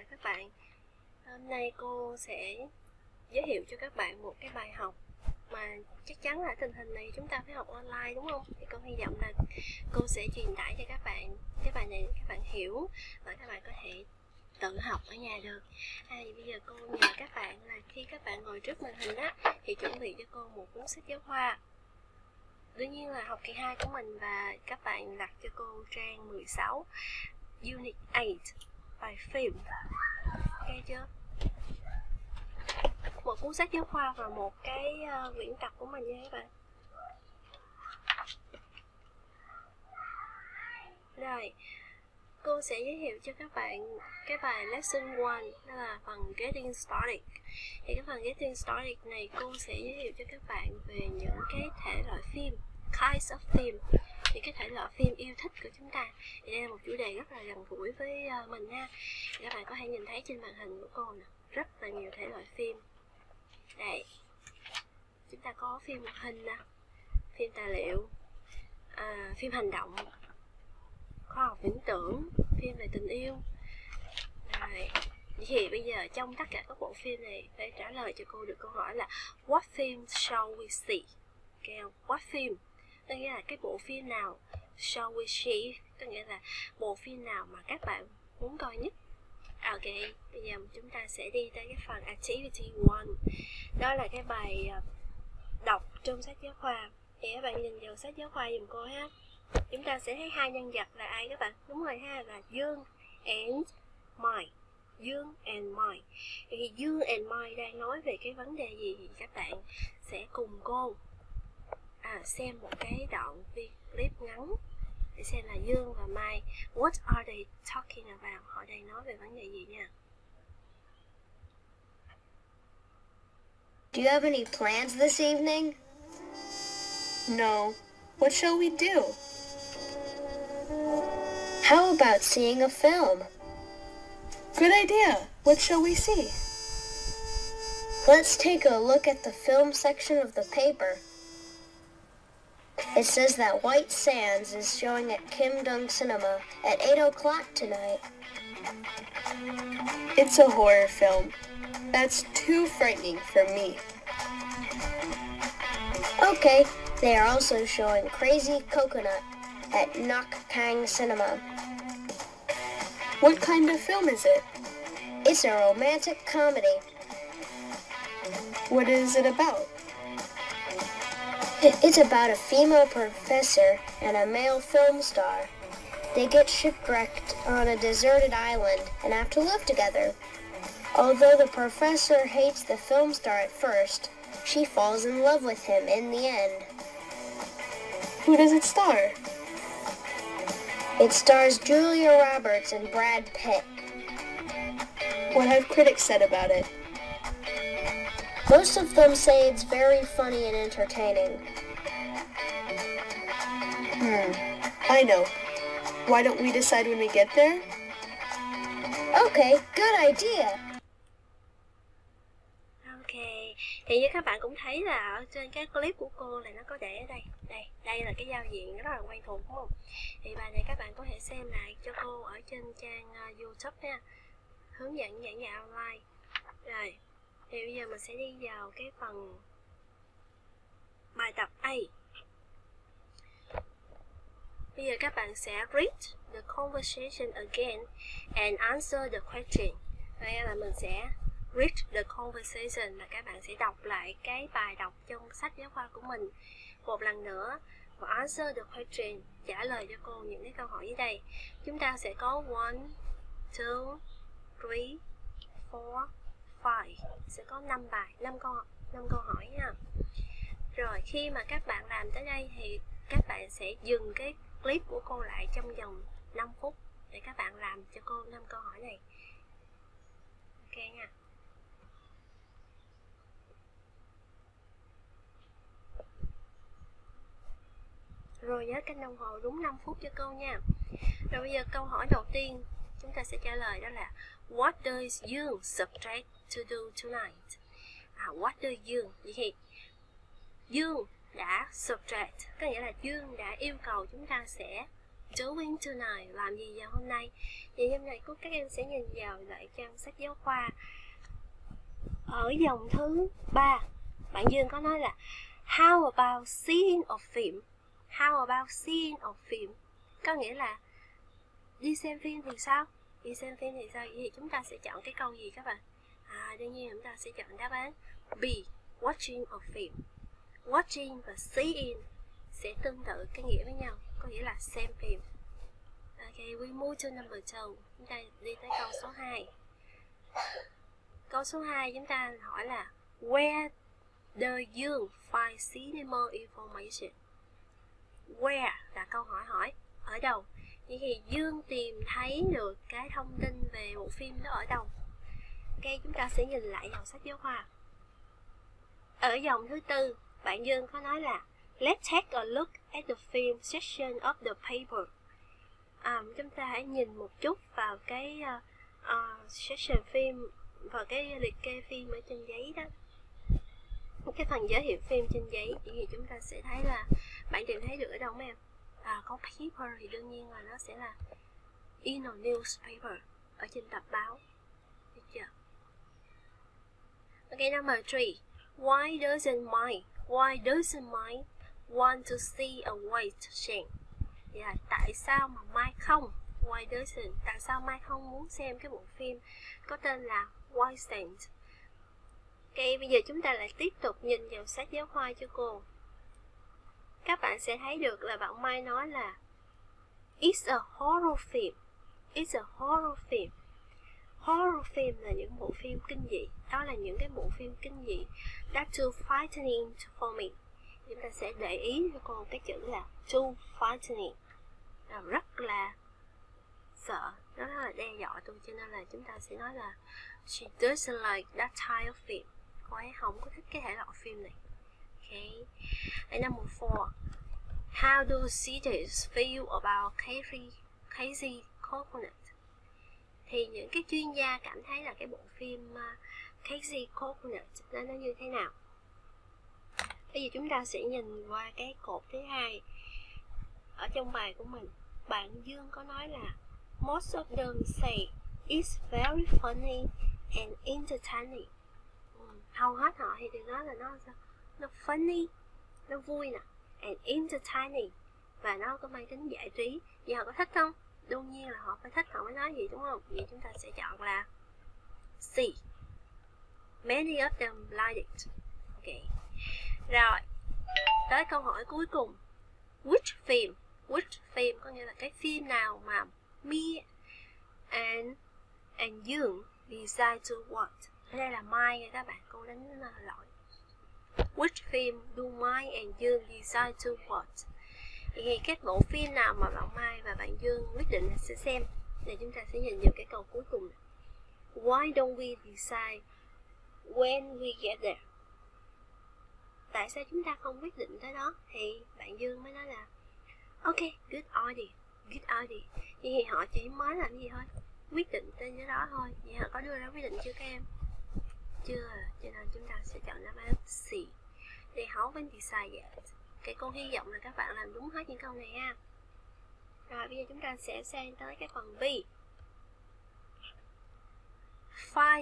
các bạn. Hôm nay cô sẽ giới thiệu cho các bạn một cái bài học mà chắc chắn là tình hình này chúng ta phải học online, đúng không? Thì con hy vọng là cô sẽ truyền tải cho các bạn cái bài này các bạn hiểu và các bạn có thể tự học ở nhà được. Thì bây giờ cô nhờ các bạn là khi các bạn ngồi trước màn hình á thì chuẩn bị cho cô một cuốn sách giáo khoa. Đương nhiên là học kỳ 2 của mình, và các bạn đặt cho cô trang 16 Unit 8 bài phim. Ok chưa? Một cuốn sách giáo khoa và một cái quyển tập của mình nha các bạn. Rồi, cô sẽ giới thiệu cho các bạn cái bài Lesson 1, đó là phần Getting Started. Thì cái phần Getting Started này cô sẽ giới thiệu cho các bạn về những cái thể loại phim, kinds of phim, những cái thể loại phim yêu thích của chúng ta. Thì đây là một chủ đề rất là gần gũi với mình ha. Thì các bạn có thể nhìn thấy trên màn hình của cô nè, rất là nhiều thể loại phim. Đây, chúng ta có phim hoạt hình nè, phim tài liệu, phim hành động, khoa học viễn tưởng, phim về tình yêu. Rồi, thì bây giờ trong tất cả các bộ phim này phải trả lời cho cô được câu hỏi là what film shall we see? Okay, what film? Có nghĩa là cái bộ phim nào shall we see? Có nghĩa là bộ phim nào mà các bạn muốn coi nhất. Ok, bây giờ chúng ta sẽ đi tới cái phần Activity 1. Đó là cái bài đọc trong sách giáo khoa. Thì các bạn nhìn vào sách giáo khoa giùm cô ha. Chúng ta sẽ thấy hai nhân vật là ai các bạn? Đúng rồi ha, là Dương and Mai. Dương and Mai. Thì Dương and Mai đang nói về cái vấn đề gì thì các bạn sẽ cùng cô xem một cái đoạn clip ngắn để xem là Dương và Mai, what are they talking about? Họ đang nói về vấn đề gì nha. Do you have any plans this evening? No. What shall we do? How about seeing a film? Good idea. What shall we see? Let's take a look at the film section of the paper. It says that White Sands is showing at Kim Dong Cinema at 8 o'clock tonight. It's a horror film. That's too frightening for me. Okay, they are also showing Crazy Coconut at Nok Kang Cinema. What kind of film is it? It's a romantic comedy. What is it about? It's about a female professor and a male film star. They get shipwrecked on a deserted island and have to live together. Although the professor hates the film star at first, she falls in love with him in the end. Who does it star? It stars Julia Roberts and Brad Pitt. What have critics said about it? Most of them say it's very funny and entertaining. I know. Why don't we decide when we get there? Okay, good idea. Ok, thì như các bạn cũng thấy là ở trên cái clip của cô là nó có để ở đây. Đây là cái giao diện rất là quen thuộc, đúng không? Thì bài này các bạn có thể xem lại cho cô ở trên trang YouTube nha. Hướng dẫn giảng dạy online. Rồi, thì bây giờ mình sẽ đi vào cái phần bài tập A. Bây giờ các bạn sẽ read the conversation again and answer the question. Đây là mình sẽ read the conversation là các bạn sẽ đọc lại cái bài đọc trong sách giáo khoa của mình một lần nữa, và answer the question, trả lời cho cô những cái câu hỏi dưới đây. Chúng ta sẽ có 1, 2, 3, 4, 5, sẽ có 5 bài, 5 câu hỏi nha. Rồi khi mà các bạn làm tới đây thì các bạn sẽ dừng cái clip của cô lại trong vòng 5 phút để các bạn làm cho cô 5 câu hỏi này. Ok nha. Rồi nhớ canh đồng hồ đúng 5 phút cho cô nha. Rồi bây giờ câu hỏi đầu tiên chúng ta sẽ trả lời đó là what does Dương subtract to do tonight? What does Dương? Vậy thì Dương đã subtract, có nghĩa là Dương đã yêu cầu chúng ta sẽ doing tonight? Làm gì vào hôm nay? Vậy hôm nay các em sẽ nhìn vào lại trang sách giáo khoa. Ở dòng thứ 3, bạn Dương có nói là how about seeing a film? How about seeing a film? Có nghĩa là đi xem phim thì sao? Đi xem phim thì sao? Vậy thì chúng ta sẽ chọn cái câu gì các bạn? Đương nhiên chúng ta sẽ chọn đáp án B, watching a film. Watching và seeing sẽ tương tự cái nghĩa với nhau, có nghĩa là xem phim. Ok, we move to number 2. Chúng ta đi tới câu số 2. Câu số 2 chúng ta hỏi là where do you find cinema information? Where là câu hỏi ở đâu? Vậy thì Dương tìm thấy được cái thông tin về bộ phim đó ở đâu? Ok, chúng ta sẽ nhìn lại dòng sách giáo khoa. Ở dòng thứ 4, bạn Dương có nói là let's take a look at the film section of the paper. Chúng ta hãy nhìn một chút vào cái section phim, vào cái liệt kê phim ở trên giấy đó, cái phần giới thiệu phim trên giấy. Thì chúng ta sẽ thấy là bạn tìm thấy được ở đâu mấy em? Có paper thì đương nhiên là nó sẽ là in a newspaper, ở trên tập báo. Được chưa? Ok, number 3. Why doesn't Mike want to see a white saint? Dạ, tại sao mà Mike không? Why doesn't? Tại sao Mike không muốn xem cái bộ phim có tên là White Saint? Ok, bây giờ chúng ta lại tiếp tục nhìn vào sách giáo khoa cho cô. Các bạn sẽ thấy được là bạn Mai nói là it's a horror film. It's a horror film. Horror film là những bộ phim kinh dị. Đó là những cái bộ phim kinh dị. That's too frightening for me. Chúng ta sẽ để ý cho cô cái chữ là too frightening, là rất là sợ, nó rất là đe dọa tôi, cho nên là chúng ta sẽ nói là she doesn't like that type of film. Cô ấy không có thích cái thể loại phim này. Okay. And number 4. How do readers feel about Casey Coconut? Thì những cái chuyên gia cảm thấy là cái bộ phim Casey Coconut nó như thế nào? Bây giờ chúng ta sẽ nhìn qua cái cột thứ 2 ở trong bài của mình. Bạn Dương có nói là most of them say it's very funny and entertaining. Hầu hết họ thì đều nói là nó funny, nó vui nè, and entertaining, và nó có mang tính giải trí. Vậy họ có thích không? Đương nhiên là họ phải thích, họ mới nói gì, đúng không? Vậy chúng ta sẽ chọn là C, many of them liked it. Ok, rồi tới câu hỏi cuối cùng, which film có nghĩa là cái phim nào mà me and Dương decide to watch. Ở đây là Mai nha các bạn, cô đánh lỗi. Which film do Mai and Dương decide to watch? Thì các bộ phim nào mà bạn Mai và bạn Dương quyết định là sẽ xem. Để chúng ta sẽ nhìn vào cái câu cuối cùng này. Why don't we decide when we get there? Tại sao chúng ta không quyết định tới đó? Thì bạn Dương mới nói là ok, good idea. Vậy thì họ chỉ mới làm gì thôi? Quyết định tới đó thôi. Vậy họ có đưa ra quyết định chưa các em? Chưa, cho nên chúng ta sẽ chọn đáp án C. They haven't decided yet. Cái cô hy vọng là các bạn làm đúng hết những câu này ha. Rồi bây giờ chúng ta sẽ sang tới cái phần B. Find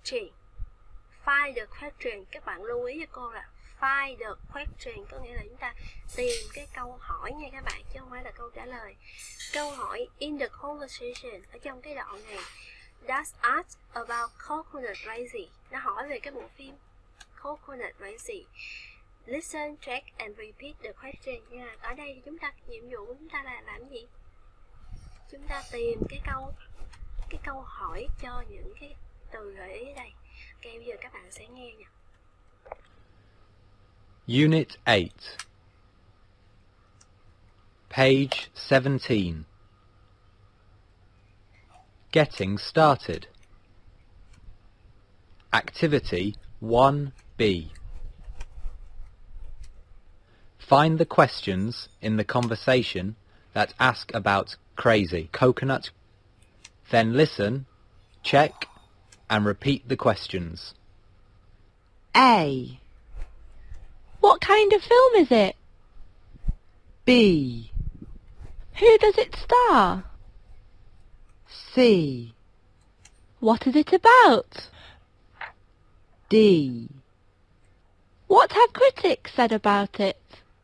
the question. Các bạn lưu ý cho cô là find the question có nghĩa là chúng ta tìm cái câu hỏi nha các bạn, chứ không phải là câu trả lời. Câu hỏi in the conversation, ở trong cái đoạn này, that's ask about Coconut Crazy. Nó hỏi về cái bộ phim Coconut Crazy. Listen, check and repeat the question nha. Ở đây thì nhiệm vụ của chúng ta là làm gì? Chúng ta tìm cái câu hỏi cho những cái từ gợi ý ở đây. Ok, bây giờ các bạn sẽ nghe nha. Unit 8, page 17. Getting started. Activity 1B. Find the questions in the conversation that ask about crazy coconut. Then listen, check, and repeat the questions. A. What kind of film is it? B. Who does it star? C. What is it about? D. What have critics said about it?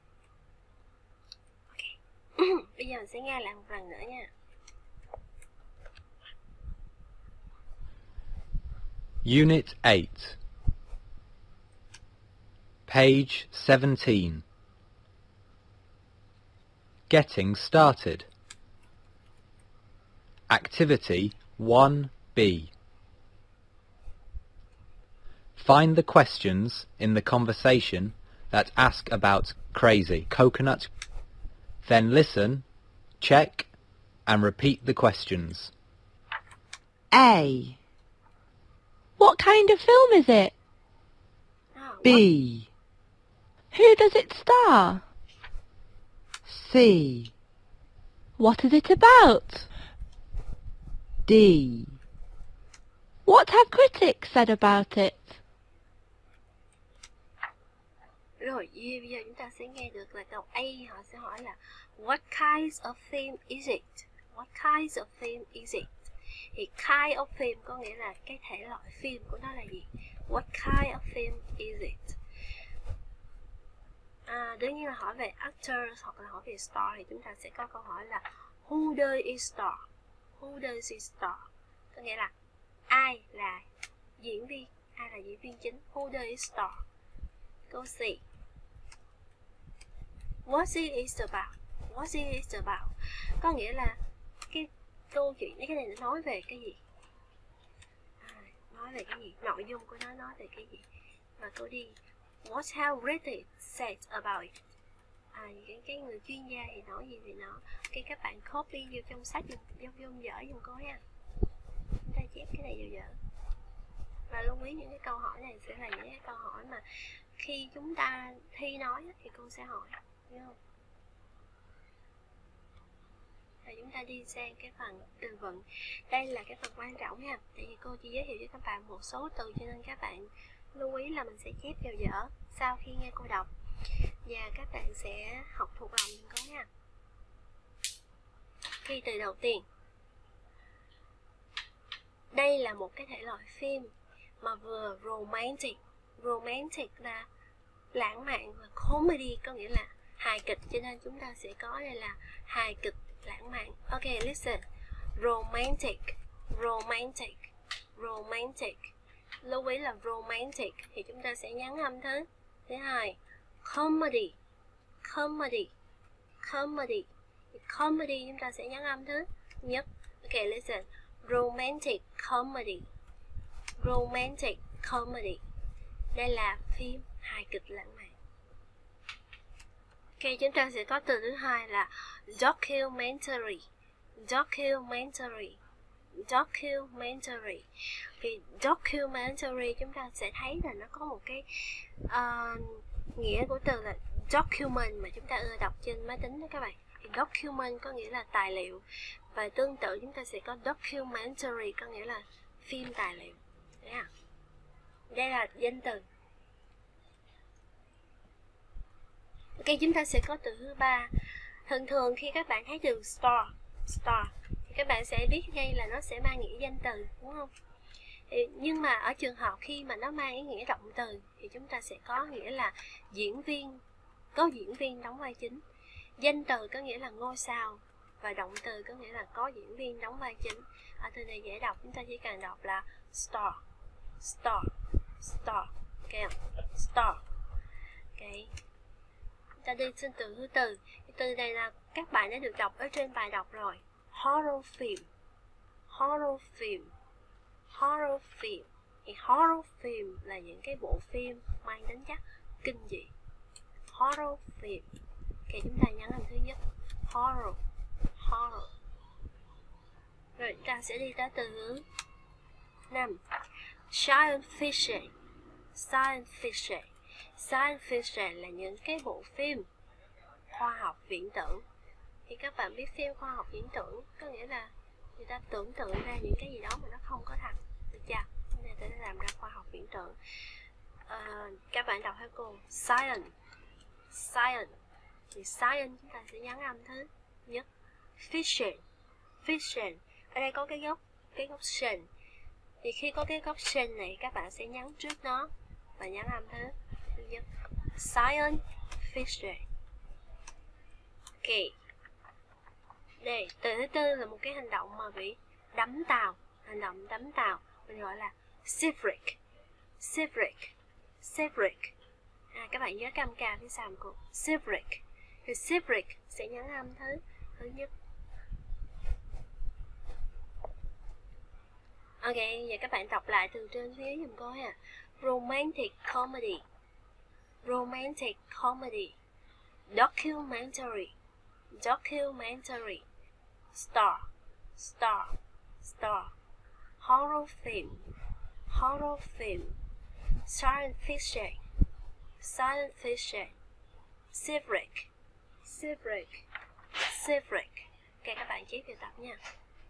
Bây giờ mình sẽ nghe lại một lần nữa nha. Unit 8, page 17. Getting started. Activity 1B. Find the questions in the conversation that ask about crazy coconut. Then listen, check, and repeat the questions. A. What kind of film is it? B. Who does it star? C. What is it about? D. What have critics said about it? Rồi, bây giờ chúng ta sẽ nghe được là câu A, họ sẽ hỏi là What kind of film is it? What kind of film is it? Thì kind of film có nghĩa là cái thể loại phim của nó là gì? What kind of film is it? Đương nhiên là hỏi về actors hoặc là hỏi về star thì chúng ta sẽ có câu hỏi là Who does it star? Who does it star? Có nghĩa là ai là diễn viên? Ai là diễn viên chính? Who does it star? Câu C. What is it about? What is it about? Có nghĩa là cái câu chuyện cái này nó nói về cái gì? Nói về cái gì? Nội dung của nó nói về cái gì? Và câu đi. What have critics said about it? Những cái người chuyên gia thì nói gì về nó? Các bạn copy vô trong sách dùng dở dùng cô nha. Chúng ta chép cái này vào dở. Và lưu ý những cái câu hỏi này sẽ là những cái câu hỏi mà khi chúng ta thi nói thì cô sẽ hỏi, hiểu không? Và chúng ta đi sang cái phần từ vựng. Đây là cái phần quan trọng nha. Tại vì cô chỉ giới thiệu cho các bạn một số từ cho nên các bạn lưu ý là mình sẽ chép vào dở sau khi nghe cô đọc. Và các bạn sẽ học thuộc lòng những câu nha. Khi từ đầu tiên. Đây là một cái thể loại phim mà vừa romantic. Romantic là lãng mạn và comedy có nghĩa là hài kịch, cho nên chúng ta sẽ có đây là hài kịch lãng mạn. Ok, listen. Romantic, romantic, romantic. Lưu ý là romantic thì chúng ta sẽ nhấn âm thứ hai. Comedy, comedy, comedy. Comedy chúng ta sẽ nhấn âm thứ nhất. Ok, listen. Romantic comedy, romantic comedy. Đây là phim hài kịch lãng mạn. Ok, chúng ta sẽ có từ thứ hai là documentary, documentary, documentary. Thì documentary chúng ta sẽ thấy là nó có một cái nghĩa của từ là document mà chúng ta ưa đọc trên máy tính đó các bạn. Thì document có nghĩa là tài liệu, và tương tự chúng ta sẽ có documentary có nghĩa là phim tài liệu. Đấy à? Đây là danh từ. Ok, chúng ta sẽ có từ thứ ba. Thường khi các bạn thấy từ star thì các bạn sẽ biết ngay là nó sẽ mang nghĩa danh từ, đúng không? Nhưng mà ở trường hợp khi mà nó mang ý nghĩa động từ thì chúng ta sẽ có nghĩa là diễn viên, có diễn viên đóng vai chính. Danh từ có nghĩa là ngôi sao, và động từ có nghĩa là có diễn viên đóng vai chính. Ở từ này dễ đọc, chúng ta chỉ cần đọc là star, star, star. Ok, star. Ok, chúng ta đi trên từ thứ tư. Từ này là các bạn đã được đọc ở trên bài đọc rồi. Horror film, horror film, horror film. Thì horror film là những cái bộ phim mang tính chất kinh dị. Horror film. Ok, chúng ta nhấn âm thứ nhất. Horror, horror. Rồi chúng ta sẽ đi tới từ thứ 5. Science fiction, science fiction. Science fiction là những cái bộ phim khoa học viễn tưởng. Thì các bạn biết phim khoa học viễn tưởng có nghĩa là người ta tưởng tượng ra những cái gì đó mà nó không có thật, được chưa? Người ta đã làm ra khoa học viễn tưởng. Các bạn đọc theo cô. Science, science. Thì science chúng ta sẽ nhấn âm thứ nhất. fiction. Fiction. Ở đây có cái gốc shin. Thì khi có cái gốc shin này các bạn sẽ nhấn trước nó và nhấn âm thứ nhất. Science fiction. Ok. Đây, từ thứ tư là một cái hành động mà bị đắm tàu. Hành động đắm tàu mình gọi là shipwreck. Các bạn nhớ cam ca phía sau của shipwreck. Thì shipwreck sẽ nhấn âm thứ nhất. Ok, giờ các bạn đọc lại từ trên phía dùm cô ha. Romantic comedy, documentary, star, horror film, science fiction, shipwreck. Ok, các bạn chép vào tập nha.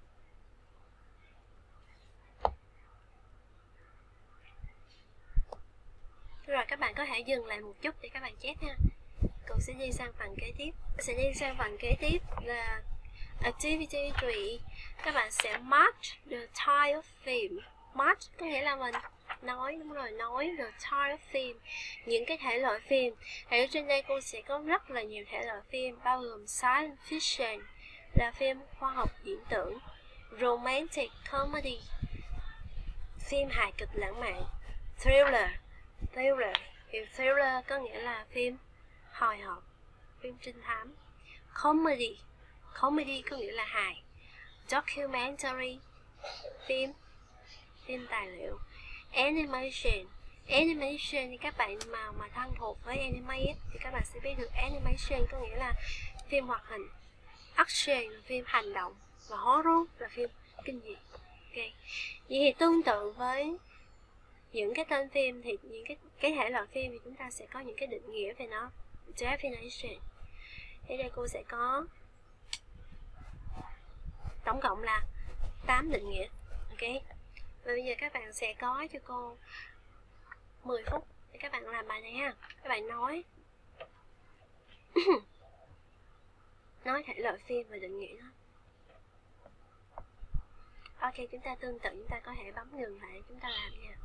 Rồi các bạn có thể dừng lại một chút để các bạn chép ha. Cô sẽ đi sang phần kế tiếp. Là activity 3. Các bạn sẽ mark the type of film. Mark có nghĩa là mình nói, đúng rồi, nói the type of film, những cái thể loại phim. Ở trên đây cô sẽ có rất là nhiều thể loại phim, bao gồm science fiction là phim khoa học viễn tưởng, romantic comedy, phim hài kịch lãng mạn, thriller thì thriller có nghĩa là phim hồi hộp, phim trinh thám, comedy có nghĩa là hài, documentary phim tài liệu, animation thì các bạn mà thân thuộc với anime thì các bạn sẽ biết được animation có nghĩa là phim hoạt hình, action là phim hành động, và horror là phim kinh dị. Ok, vậy thì tương tự với những cái tên phim thì những cái thể loại phim thì chúng ta sẽ có những cái định nghĩa về nó, definition. Ở đây cô sẽ có tổng cộng là 8 định nghĩa. Ok, và bây giờ các bạn sẽ có cho cô 10 phút để các bạn làm bài này ha. Các bạn nói nói thể loại phim và định nghĩa nó. Ok, chúng ta tương tự, chúng ta có thể bấm ngừng lại, chúng ta làm nha.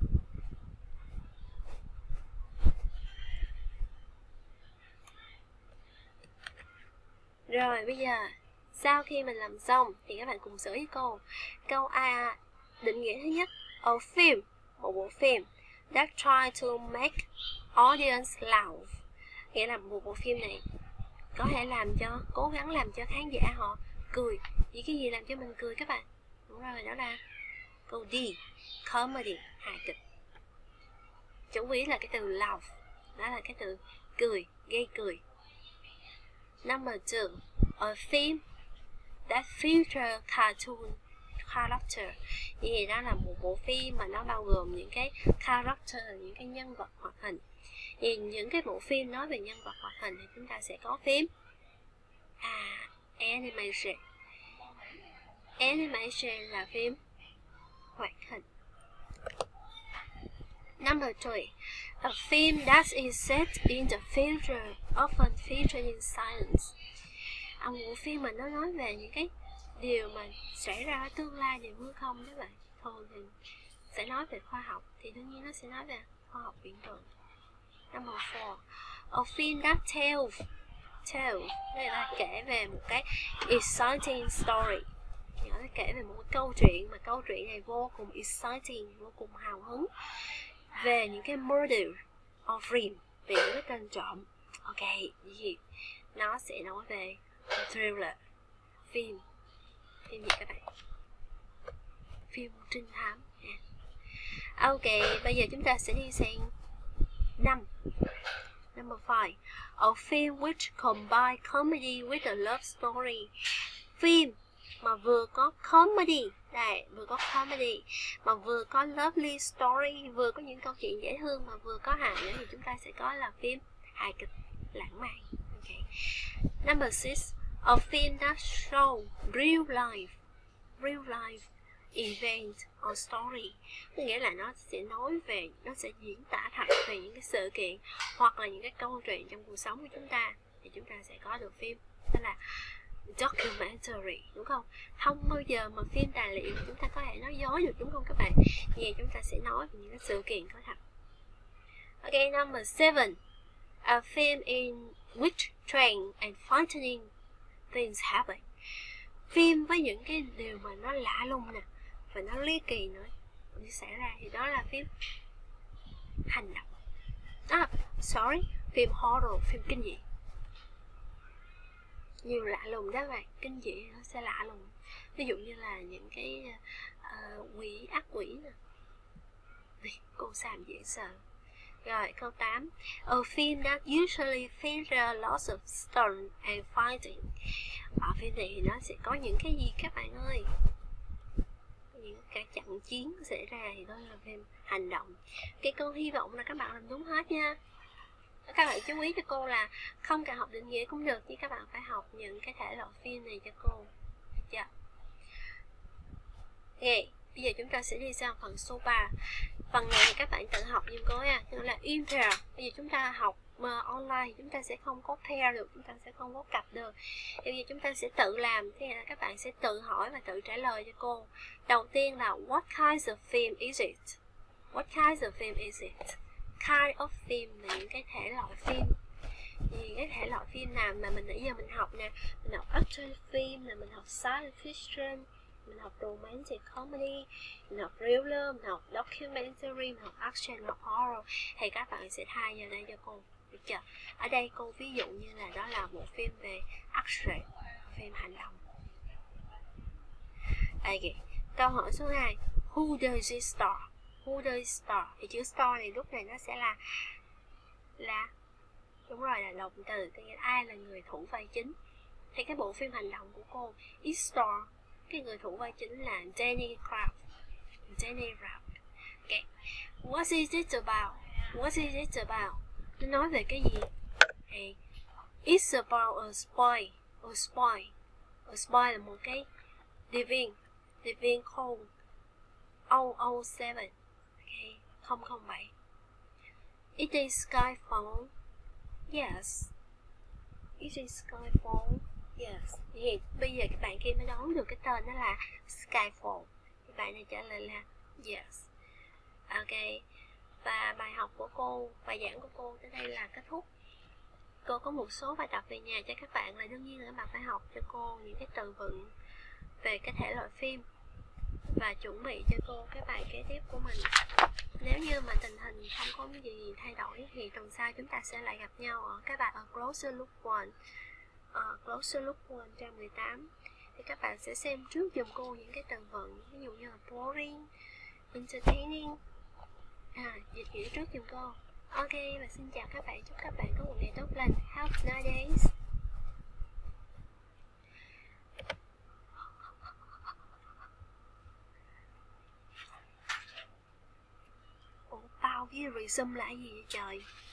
Rồi bây giờ sau khi mình làm xong thì các bạn cùng sửa với cô. Câu A, định nghĩa thứ nhất, a film, một bộ phim that try to make audience laugh, nghĩa là một bộ phim này có thể cố gắng làm cho khán giả họ cười. Vì cái gì làm cho mình cười các bạn? Đúng rồi, đó là câu D, comedy, hài kịch. Chủ yếu là cái từ laugh, đó là cái từ cười, gây cười. Number 2, a film that feature cartoon character. Vậy đó là một bộ phim mà nó bao gồm những cái character, những cái nhân vật hoạt hình. Thì những cái bộ phim nói về nhân vật hoạt hình thì chúng ta sẽ có phim animation. Animation là phim hoạt hình. Number 3, a film that is set in the future, often featuring science. Một bộ phim mà nó nói về những cái điều mà xảy ra ở tương lai, điều hư không các bạn. Thường thì sẽ nói về khoa học, thì đương nhiên nó sẽ nói về khoa học viễn tưởng. Number 4, a film that tells đây là kể về một cái exciting story. Nó kể về một cái câu chuyện mà câu chuyện này vô cùng exciting, vô cùng hào hứng, về những cái murder or dream, về những cái tên trộm. Ok, gì nó sẽ nói về thriller, phim gì các bạn? Phim trinh thám. Ok, bây giờ chúng ta sẽ đi sang 5. Number 5, a film which combine comedy with a love story. Phim mà vừa có comedy, đây, vừa có comedy mà vừa có lovely story, vừa có những câu chuyện dễ thương mà vừa có hài nữa thì chúng ta sẽ có là phim hài kịch lãng mạn. Okay. Number 6, a film that show real life event or story. Có nghĩa là nó sẽ diễn tả thật về những cái sự kiện hoặc là những cái câu chuyện trong cuộc sống của chúng ta, thì chúng ta sẽ có được phim đó là documentary, đúng không? Không bao giờ mà phim tài liệu chúng ta có thể nói dối được, đúng không các bạn? Vì chúng ta sẽ nói về những cái sự kiện có thật. Ok, number 7. A film in which strange and frightening things happen. Phim với những cái điều mà nó lạ lùng nè và nó ly kỳ nữa xảy ra thì đó là phim hành động. Phim horror, phim kinh dị. Nhiều lạ lùng đó bạn, kinh dị nó sẽ lạ lùng. Ví dụ như là những cái ác quỷ nè. Cô Sam dễ sợ. Rồi, câu 8. A film that usually features lots of stunt and fighting. Ở phim này thì nó sẽ có những cái gì các bạn ơi? Những cái trận chiến xảy ra thì đó là phim hành động. Cái con hy vọng là các bạn làm đúng hết nha. Các bạn chú ý cho cô là không cần học định nghĩa cũng được, nhưng các bạn phải học những cái thể loại phim này cho cô. Được chưa? Okay, bây giờ chúng ta sẽ đi sang phần số 3. Phần này thì các bạn tự học giùm cô nha. Đó là impair. Bây giờ chúng ta học online thì chúng ta sẽ không có pair được, chúng ta sẽ không có cặp được. Bây giờ chúng ta sẽ tự làm, thế là các bạn sẽ tự hỏi và tự trả lời cho cô. Đầu tiên là what kind of film is it? What kind of film is it? Kind of film là những cái thể loại phim. Thì cái thể loại phim nào mà mình nãy giờ mình học nè, mình học action film, là mình học science fiction, mình học romantic comedy, mình học thriller, mình học documentary, mình học action, mình học horror. Thì các bạn sẽ thay vào đây cho cô. Được chưa? Ở đây cô ví dụ như là đó là một phim về action, phim hành động. Okay. Câu hỏi số 2. Who does it star? Who does it star? Thì chữ star này lúc này nó sẽ là đúng rồi, là động từ, tức là ai là người thủ vai chính. Thì cái bộ phim hành động của cô, it star, cái người thủ vai chính là Danny Kraft. Okay. What is it about? What is it about? Nó nói về cái gì? Okay. It's about a spy. A spy là một cái điệp viên called 007. Okay. 007. It is Skyfall. Yes. It is Skyfall. Yes. Thì bây giờ các bạn kia mới đoán được cái tên đó là Skyfall. Các bạn này trả lời là yes. Ok. Và bài học của cô, bài giảng của cô tới đây là kết thúc. Cô có một số bài tập về nhà cho các bạn, là đương nhiên là các bạn phải học cho cô những cái từ vựng về cái thể loại phim và chuẩn bị cho cô cái bài kế tiếp của mình. Nếu như mà tình hình không có gì thay đổi thì tuần sau chúng ta sẽ lại gặp nhau ở cái bài Closer Look 1. Closer Look 118 thì các bạn sẽ xem trước giùm cô những cái từ vựng, ví dụ như là boring, entertaining, dịch nghĩa trước giùm cô. Ok, và xin chào các bạn, chúc các bạn có một ngày tốt lành. Have a nice days. Ủa, bao cái resume là gì vậy trời?